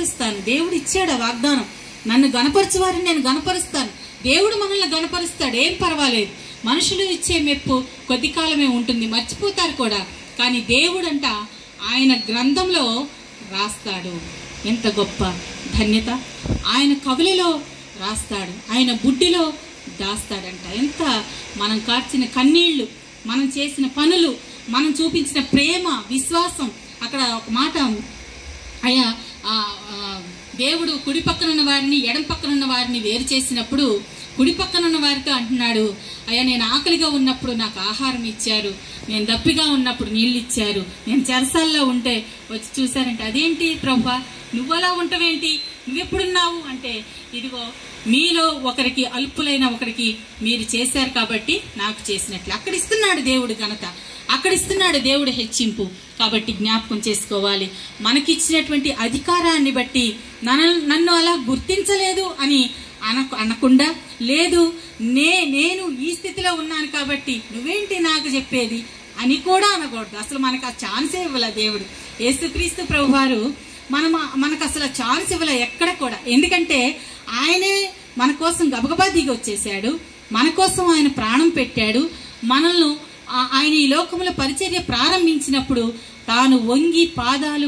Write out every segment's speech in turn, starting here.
గణపరుస్తాను. దేవుడు ఇచ్చాడు వాగ్దానం, నన్ను గణపరచు వారిని నేను గణపరుస్తాను. దేవుడు మనల్ని గణపరుస్తాడు, ఏం పర్వాలేదు. మనుషులు ఇచ్చే మెప్పు కొద్ది కాలమే ఉంటుంది, మర్చిపోతారు కూడా. కానీ దేవుడంట ఆయన గ్రంథంలో రాస్తాడు. ఎంత గొప్ప ధన్యత! ఆయన కవులలో రాస్తాడు, ఆయన బుడ్డిలో దాస్తాడంట. ఎంత మనం కార్చిన కన్నీళ్లు, మనం చేసిన పనులు, మనం చూపించిన ప్రేమ, విశ్వాసం. అక్కడ ఒక మాట, అయ్యా దేవుడు కుడి పక్కనున్న వారిని ఎడం పక్కనున్న వారిని వేరు చేసినప్పుడు కుడి పక్కనున్న వారితో అంటున్నాడు, అయ్యా నేను ఆకలిగా ఉన్నప్పుడు నాకు ఆహారం ఇచ్చారు, నేను దప్పిగా ఉన్నప్పుడు నీళ్ళు ఇచ్చారు, నేను చెరసాల్లో ఉంటే వచ్చి చూశారంటే, అదేంటి ప్రభువా నువ్వలా ఉంటావేంటి, నువ్వెప్పుడున్నావు అంటే, ఇదిగో మీలో ఒకరికి అల్పులైన ఒకరికి మీరు చేశారు కాబట్టి నాకు చేసినట్లు. అక్కడ ఇస్తున్నాడు దేవుడు ఘనత, అక్కడ ఇస్తున్నాడు దేవుడు హెచ్చింపు. కాబట్టి జ్ఞాపకం చేసుకోవాలి, మనకిచ్చినటువంటి అధికారాన్ని బట్టి నన్ను అలా గుర్తించలేదు అని అనకుండా, లేదు నేను ఈ స్థితిలో ఉన్నాను కాబట్టి నువ్వేంటి నాకు చెప్పేది అని కూడా అనకూడదు. అసలు మనకు ఆ ఛాన్సే ఇవ్వలే దేవుడు. యేసుక్రీస్తు ప్రభువారు మనకు అసలు ఛాన్స్ ఇవ్వలే ఎక్కడ కూడా. ఎందుకంటే ఆయనే మన కోసం గబగబా దిగి వచ్చేసాడు, మన కోసం ఆయన ప్రాణం పెట్టాడు. మనల్ని ఆయన ఈ లోకంలో పరిచర్య ప్రారంభించినప్పుడు తాను వంగి పాదాలు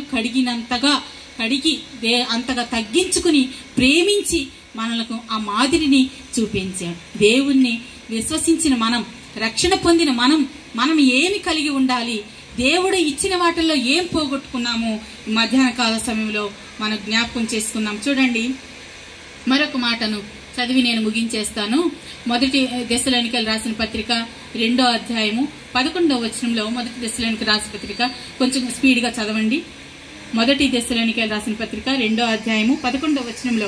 కడిగి అంతగా తగ్గించుకుని ప్రేమించి మనలకు ఆ మాదిరిని చూపించాడు. దేవుణ్ణి విశ్వసించిన మనం, రక్షణ పొందిన మనం ఏమి కలిగి ఉండాలి, దేవుడు ఇచ్చిన వాటిల్లో ఏం పోగొట్టుకున్నాము మధ్యాహ్న కాల సమయంలో మనం జ్ఞాపకం చేసుకున్నాం. చూడండి, మరొక మాటను చదివి నేను ముగించేస్తాను. మొదటి దెస్సలోనికలు రాసిన పత్రిక 2వ అధ్యాయము 11వ వచనంలో, మొదటి దెస్సలోనికలు రాసిన పత్రిక కొంచెం స్పీడ్గా చదవండి. మొదటి దెస్సలోనికలు రాసిన పత్రిక 2వ అధ్యాయము 11వ వచనంలో,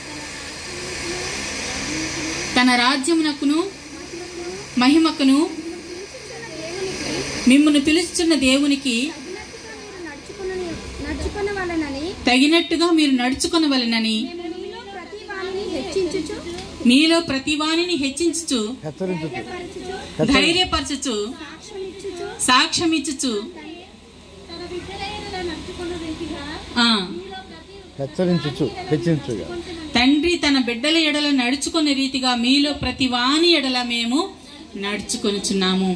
తన రాజ్యమునకును మహిమకును మిమ్మును పిలుచుచున్న దేవునికి తగినట్టుగా మీరు నడుచుకొనవలెనని మీలో ప్రతి వానిని హెచ్చించుచు ధైర్యపరచుచు సాక్ష్యమిచ్చుచు తండ్రి తన బిడ్డల ఎడల నడుచుకునే రీతిగా మీలో ప్రతి వాని ఎడల మేము నడుచుకొనుచున్నాము.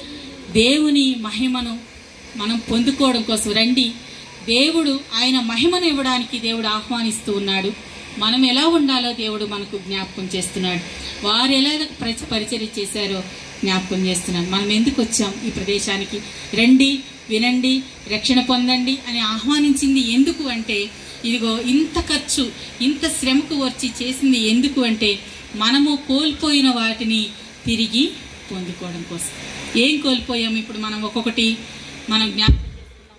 దేవుని మహిమను మనం పొందుకోవడం కోసం రండి. దేవుడు ఆయన మహిమను ఇవ్వడానికి దేవుడు ఆహ్వానిస్తూ ఉన్నాడు. మనం ఎలా ఉండాలో దేవుడు మనకు జ్ఞాపకం చేస్తున్నాడు. వారు ఎలా పరిచర్య చేశారో జ్ఞాపకం చేస్తున్నాడు. మనం ఎందుకు వచ్చాం ఈ ప్రదేశానికి? రండి, వినండి, రక్షణ పొందండి అని ఆహ్వానించింది ఎందుకు అంటే, ఇదిగో ఇంత ఖర్చు, ఇంత శ్రమకు వచ్చి చేసింది ఎందుకు అంటే, మనము కోల్పోయిన వాటిని తిరిగి పొందుకోవడం కోసం. ఏం కోల్పోయాము ఇప్పుడు మనం? ఒక్కొక్కటి మనం జ్ఞాపకం చేసుకున్నాం.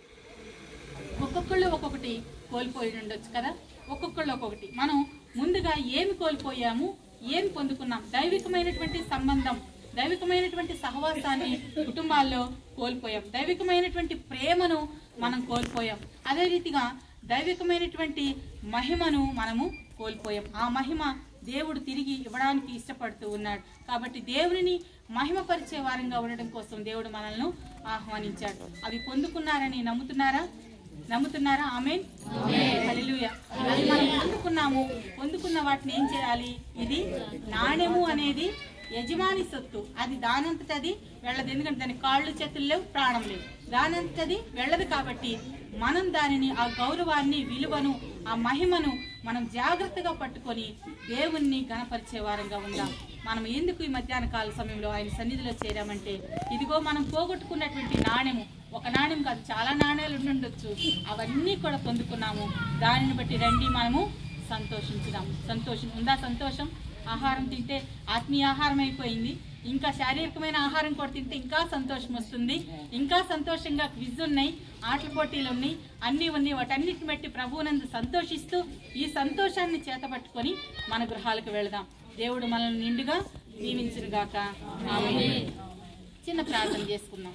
ఒక్కొక్కళ్ళు ఒక్కొక్కటి కోల్పోయి ఉండొచ్చు కదా, ఒక్కొక్కళ్ళు ఒక్కొక్కటి. మనం ముందుగా ఏమి కోల్పోయాము, ఏమి పొందుకున్నాం? దైవికమైనటువంటి సంబంధం, దైవికమైనటువంటి సహవాసాన్ని కుటుంబాల్లో కోల్పోయాం. దైవికమైనటువంటి ప్రేమను మనం కోల్పోయాం. అదే రీతిగా దైవికమైనటువంటి మహిమను మనము కోల్పోయాం. ఆ మహిమ దేవుడు తిరిగి ఇవ్వడానికి ఇష్టపడుతూ ఉన్నాడు. కాబట్టి దేవుని మహిమపరిచే వారంగా ఉండడం కోసం దేవుడు మనల్ని ఆహ్వానించాడు. అవి పొందుకున్నారని నమ్ముతున్నారా? ఆమేన్, హల్లెలూయా. అది మనం పొందుకున్న వాటిని ఏం చేయాలి? ఇది నాణ్యము అనేది యజమాని సొత్తు. అది దానంతటది వెళ్ళదు. ఎందుకంటే దాని కాళ్ళు చేతులు లేవు, ప్రాణం లేవు. దానంతటది వెళ్ళదు. కాబట్టి మనం దానిని, ఆ గౌరవాన్ని, విలువను, ఆ మహిమను మనం జాగ్రత్తగా పట్టుకొని దేవుణ్ణి గణపరిచే వారంగా ఉందాం. మనం ఎందుకు ఈ మధ్యాహ్న కాల సమయంలో ఆయన సన్నిధిలో చేరామంటే, ఇదిగో మనం పోగొట్టుకున్నటువంటి నాణ్యము, ఒక నాణ్యం కాదు, చాలా నాణ్యాలు ఉండొచ్చు, అవన్నీ కూడా పొందుకున్నాము. దానిని బట్టి రండి మనము సంతోషించుదాం. ఉందా సంతోషం? ఆహారం తింటే ఆత్మీయ ఆహారం అయిపోయింది, ఇంకా శారీరకమైన ఆహారం కూడా తింటే ఇంకా సంతోషం వస్తుంది. ఇంకా సంతోషంగా క్విజ్ ఉన్నాయి, ఆటల పోటీలు ఉన్నాయి, అన్నీ ఉన్నాయి. వాటన్నిటిని బట్టి ప్రభువునందు సంతోషిస్తూ ఈ సంతోషాన్ని చేతపట్టుకొని మన గృహాలకు వెళదాం. దేవుడు మనల్ని నిండుగా దీవించుగాక. ఆమేన్. చిన్న ప్రార్థన చేసుకుందాం.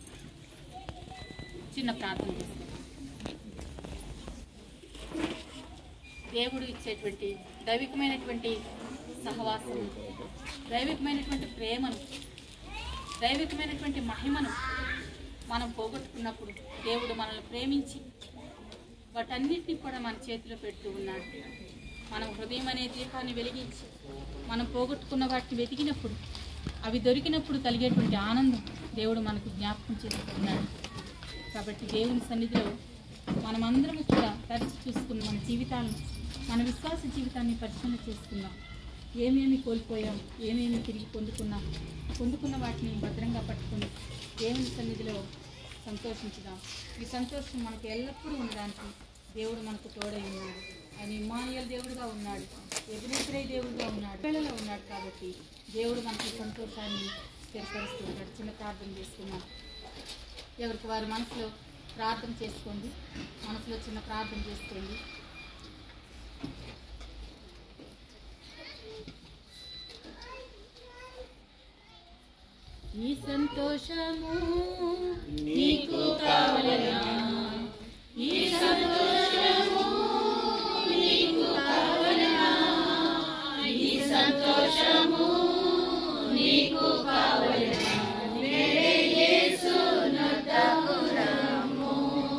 దేవుడు ఇచ్చేటువంటి దైవికమైనటువంటి సహవాసం, దైవికమైనటువంటి ప్రేమను, దైవికమైనటువంటి మహిమను మనం పోగొట్టుకున్నప్పుడు దేవుడు మనల్ని ప్రేమించి వాటన్నిటిని కూడా మన చేతిలో పెడుతూ ఉన్నాడు. మనం హృదయం అనే దీపాన్ని వెలిగించి మనం పోగొట్టుకున్న వాటిని వెతికినప్పుడు, అవి దొరికినప్పుడు కలిగేటువంటి ఆనందం దేవుడు మనకు జ్ఞాపకం చేస్తున్నాడు. కాబట్టి దేవుని సన్నిధిలో మనమందరం కూడా తరచి చూసుకున్న మన జీవితాలను, మన విశ్వాస జీవితాన్ని పరిశీలన చేసుకుందాం. ఏమేమి కోల్పోయాం, ఏమేమి తిరిగి పొందుకున్నాం, పొందుకున్న వాటిని భద్రంగా పట్టుకుని దేవుని సన్నిధిలో సంతోషించుదాం. ఈ సంతోషం మనకు ఎల్లప్పుడూ ఉండడానికి దేవుడు మనకు తోడై ఉన్నాడు. ఆయన ఇమ్మానుయేలు దేవుడుగా ఉన్నాడు, ఎబెనేజరు దేవుడుగా ఉన్నాడు, వేళలో ఉన్నాడు. కాబట్టి దేవుడు మనకి సంతోషాన్ని స్థిరపరుస్తూ ఉంటాడు. చిన్న ప్రార్థన చేసుకున్నాం. ఎవరికి వారి మనసులో ప్రార్థన చేసుకోండి, మనసులో చిన్న ప్రార్థన చేసుకోండి. ఈ సంతోషము నీకు కావలెనా, ఈ సంతోషము నీకు కావలెనా, ఈ సంతోషము నీకు కావలెనా, నేడే యేసు నొద్దకు రమ్ము,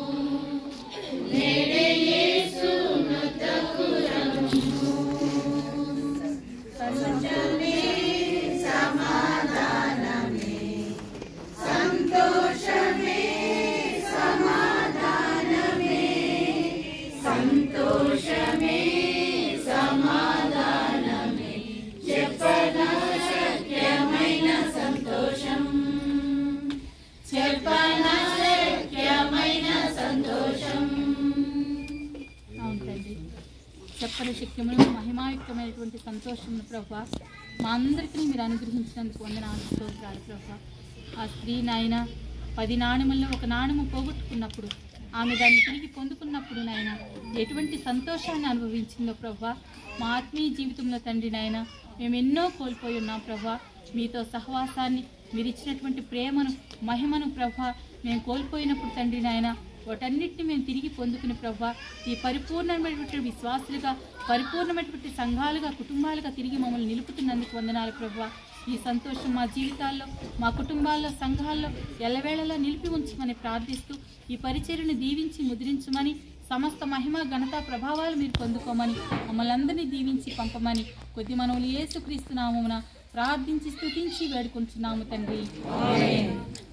నేడే యేసు నొద్దకు రమ్ము. సంతోషమే సమాధానమే, సంతోషమే సమాధానమే, సంతోషమే సమాధానమే, చెప్పనశక్యమైన సంతోషం, చెప్పనశక్యమైన సంతోషం. అవును తండ్రి, చెప్పని శక్యమును మహిమాయుక్తమైనటువంటి సంతోషమును ప్రభువా మా అందరికీ మీరు అనుగ్రహించినందుకు వందనాలు, స్తోత్రాలు ప్రభువా. ఆ స్త్రీ నాయన 10 నాణెముల్లో 1 నాణెము పోగొట్టుకున్నప్పుడు, ఆమె దాన్ని తిరిగి పొందుకున్నప్పుడు నాయన ఎటువంటి సంతోషాన్ని అనుభవించిందో ప్రభువా. మా ఆత్మీయ జీవితంలో తండ్రి నాయన మేము ఎన్నో కోల్పోయి ఉన్నాం ప్రభువా. మీతో సహవాసాన్ని, మీరు ఇచ్చినటువంటి ప్రేమను, మహిమను ప్రభువా మేము కోల్పోయినప్పుడు తండ్రి నాయన వాటన్నిటిని మేము తిరిగి పొందుకుని ప్రభువా ఈ పరిపూర్ణమైనటువంటి విశ్వాసులుగా, పరిపూర్ణమైనటువంటి సంఘాలుగా, కుటుంబాలుగా తిరిగి మమ్మల్ని నిలుపుతున్నందుకు వందనాలు ప్రభువా. ఈ సంతోషం మా జీవితాల్లో, మా కుటుంబాల్లో, సంఘాల్లో ఎల్లవేళలా నిలిపి ఉంచమని ప్రార్థిస్తూ ఈ పరిచర్యను దీవించి ముద్రించమని, సమస్త మహిమ ఘనత ప్రభావాలు మీరు పొందుకోమని, మమ్మల్ని అందరినీ దీవించి పంపమని కొద్ది మనవులు యేసుక్రీస్తు నామమున ప్రార్థించి స్తుతించి వేడుకుంటున్నాము తండ్రి. ఆమేన్.